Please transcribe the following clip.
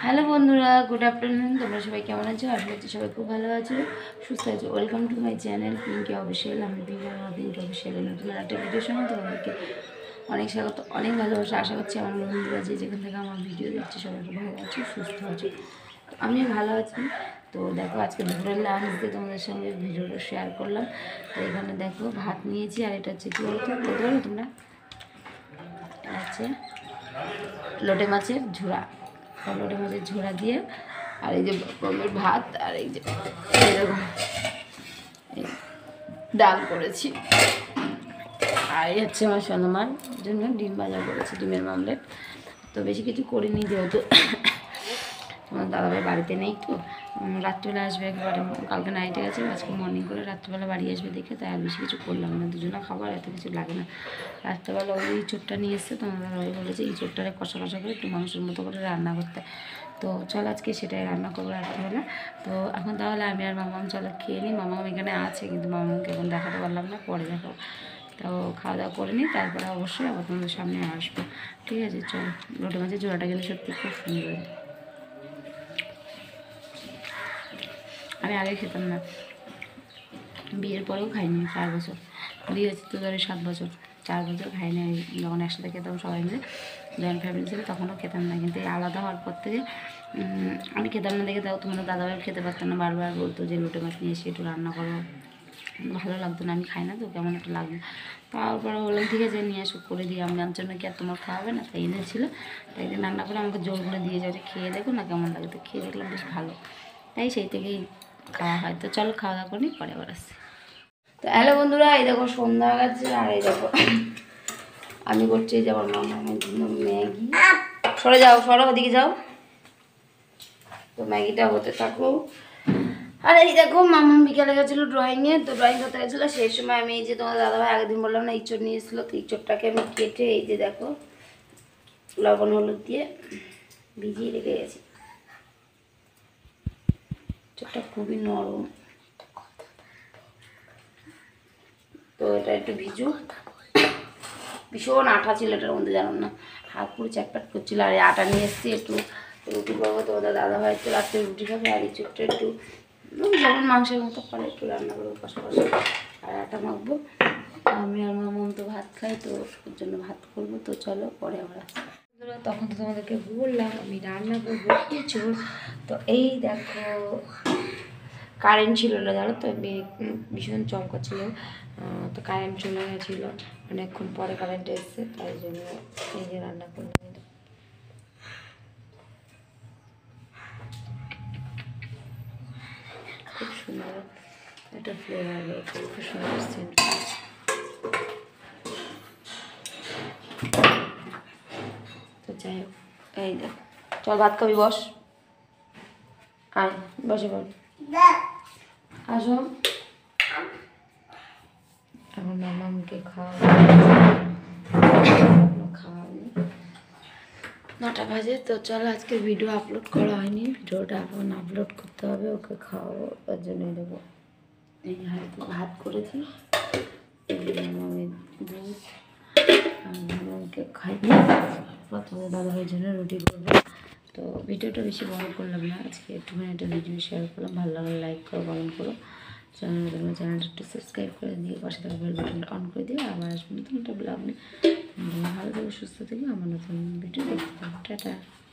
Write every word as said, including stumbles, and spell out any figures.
Hello বন্ধুরা, good afternoon. তোমরা সবাই কেমন আছো? আশা করছি সবাই খুব ভালো আছো, সুস্থ আছো। Welcome to my channel Pinky official. আমি পিঙ্কি পিঙ্কি অফিসিয়ালের নতুন একটা ভিডিওর সঙ্গে তোমাদেরকে অনেক স্বাগত, অনেক ভালোবাসা। আশা করছি আমার বন্ধুরা যে যেখান থেকে আমার ভিডিও দেখছে সবাই খুব ভালো আছো, সুস্থ আছো। আমিও ভালো আছি। তো দেখো, আজকে দুপুরের লাঞ্চ দিয়ে তোমাদের সঙ্গে ভিডিওটা শেয়ার করলাম। তো এখানে দেখো ভাত নিয়েছি, আর এটা হচ্ছে কী বলতো, বলতে পারো তোমরা? আছে লোটে মাছের ঝোড়া, লোটে মাছের ঝোড়া দিয়ে, আর এই যে গমের ভাত, আর এই যে এরকম ডাল করেছি। আর এই হচ্ছে আমার সোনামার জন্য ডিম ভাজা করেছি, ডিমের মামলেট। তো বেশি কিছু করিনি, যেহেতু তোমার দাদাভাই বাড়িতে নেই। তো রাত্রিবেলা আসবে একবারে, কালকে নাইটে গেছে, আজকে মর্নিং করে রাত্রিবেলা বাড়ি আসবে দেখে, তাই আর বেশি কিছু করলাম না। দুজনে খাবার এত কিছু লাগে না। রাত্রিবেলা ওই চোটটা নিয়ে এসছে, তোমার দাদাভাই বলেছে এই চোটটারে কষা কষা করে একটু মাংসের মতো করে রান্না করতে। তো চল আজকে সেটাই রান্না করবো রাত্রিবেলা। তো এখন তাহলে আমি আর মামাম চলো খেয়ে নিই। মামাম এখানে আছে, কিন্তু মামামকে এখন দেখাতে পারলাম না, পরে দেখো। তো খাওয়া দাওয়া করে নিই, তারপরে অবশ্যই আবার তোমাদের সামনে আসবো, ঠিক আছে? চলো। লোটে মাছের জোড়াটা কিন্তু সত্যি খুব সুন্দর। আমি আগে খেতাম না, বিয়ের পরেও খাইনি চার বছর। বিয়ে হচ্ছে তো ধরে সাত বছর, চার বছর খাইনি। যখন একসাথে খেতাম সবাই মিলে, জয়েন্ট ফ্যামিলি ছিল, তখনও খেতাম না। কিন্তু এই আলাদা হওয়ার পর থেকে আমি খেতাম না দেখে, তাও তোমাদের দাদাভাই খেতে পারতাম না, বারবার বলতো যে লোটে মাছ নিয়ে এসে একটু রান্না করো। ভালো লাগতো না, আমি খাই না তো, কেমন একটা লাগতো। তারপরে বললাম ঠিক আছে নিয়ে এসো, করে দিই। আমি আমার জন্য কি আর তোমার খাওয়াবে না? তাই এনেছিলো, তাই একদিন রান্না করে আমাকে জোর করে দিয়ে যাবে, খেয়ে দেখো না কেমন লাগে। তো খেয়ে দেখলাম বেশ ভালো, তাই সেই থেকেই খাওয়া হয়। তো চলো খাওয়া দাওয়া করি, পরে আবার আসছি। তো হ্যালো বন্ধুরা, এই দেখো সন্ধ্যা গেছে, আর এই দেখো আমি করছি যে আমার মামার জন্য ম্যাগি। সরে যাও, সরো, ওদিকে যাও। তো ম্যাগিটা হতে থাকো। আর এই দেখো মামা বিকালে গেছিলো ড্রয়িংয়ে, তো ড্রয়িং করতে গেছিলো। সেই সময় আমি এই যে তোমার দাদাভাই আগের দিন বললাম না ইঁচড় নিয়ে এসেছিলো, তো ইঁচড়টাকে আমি কেটে এই যে দেখো লবণ হলুদ দিয়ে ভিজিয়ে রেখে গেছি। ইঁচড়টা খুবই নরম, তো এটা একটু ভিজু। ভীষণ আঠা ছিল এটার মধ্যে, জানাম না, হাত পুরো চ্যাটপ্যাট করছিল। আর আটা নিয়ে এসেছি, একটু রুটি করবো। তো ওদের দাদাভাই একটু রাত্রে রুটি খাবে, আর ইঁচড়টা একটু যেমন মাংসের মতো করে একটু রান্না করবো কষা কষা, আর আটা মাখবো। আমি আর মামাম তো ভাত খাই, তো ওর জন্য ভাত করবো। তো চলো পরে আবার আসি। তখন তো তোমাদেরকে বললাম আমি রান্না করবো কিছু। তো এই দেখো কারেন্ট ছিল না, জানো তো, ভীষণ চমকাচ্ছিল। তো কারেন্ট চলে গেছিলো অনেকক্ষণ পরে, কারেন্ট এসছে, তাই জন্য এই যে রান্না করলাম। খুব সুন্দর একটা ফ্লেভার রয়েছে, খুব সুন্দর সেন্ট। তো যাই হোক, এই দেখ, চল ভাত খাবি, বস, আয় বসে পড়, আসো। এখন মামাকে খাওয়া খাওয়ানি, নটা বাজে। তো চলো আজকে ভিডিও আপলোড করা হয়নি, ভিডিওটা এখন আপলোড করতে হবে। ওকে খাওয়াবো, তার জন্যই দেবো। এই হাতে ভাত করেছি, মামামের দুধ, আর মামাকে খাইনি। প্রথমে দাদাভাইয়ের জন্য রুটি করবো। তো ভিডিওটা বেশি বড় করলাম না আজকে, একটুখানি একটা ভিডিও শেয়ার করলাম। ভালো লাগলে লাইক করো, কমেন্ট করো, চ্যানেল চ্যানেলটা একটু সাবস্ক্রাইব করে দিয়ে পাশে থাকা বেল বাটনটা অন করে দিয়ে আবার আসবেন নতুন একটা ব্লগ নিয়ে। ভালো থেকে সুস্থ থেকে আমার নতুন ভিডিও দেখতে থাকো। টাটা।